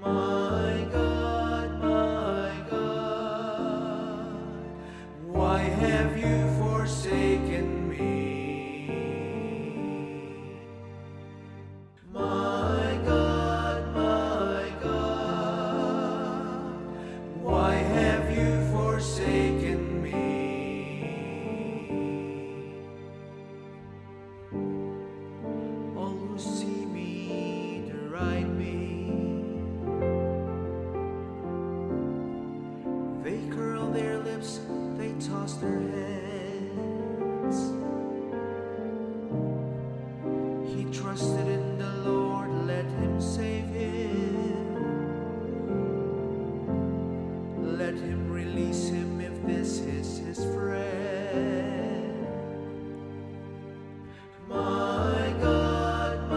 my God, why have you forsaken me? My God, why have you forsaken me? All who see me deride me. They curl their lips, they toss their heads. He trusted in the Lord, let him save him. Let him release him if this is his friend. My God,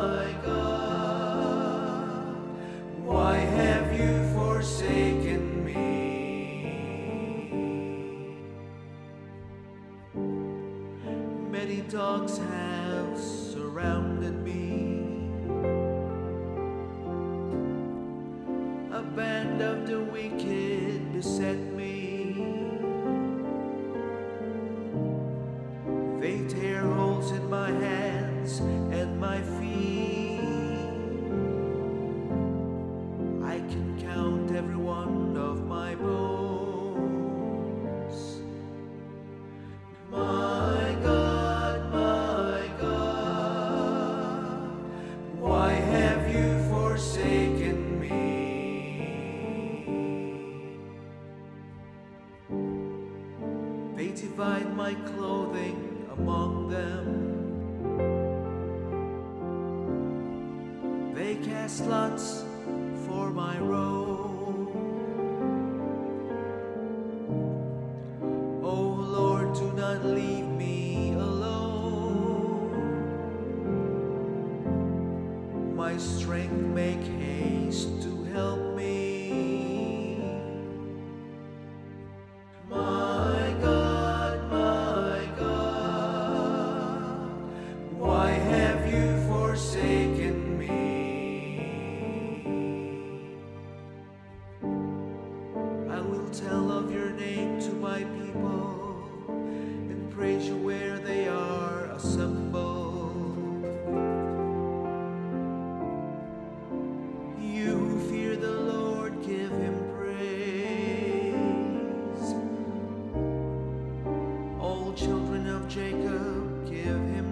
why have you forsaken me? Many dogs have surrounded me. A band of the wicked beset me. They tear holes in my hands and my feet. I can count every one of my bones. My God, why have you forsaken me? They divide my clothing among them. They cast lots for my robe. Oh Lord, do not leave me alone. My strength make haste to help me. My God, why have you forsaken me? I will tell of your name to my people and praise you where they are assembled. You who fear the Lord, give him praise. All children of Jacob, give him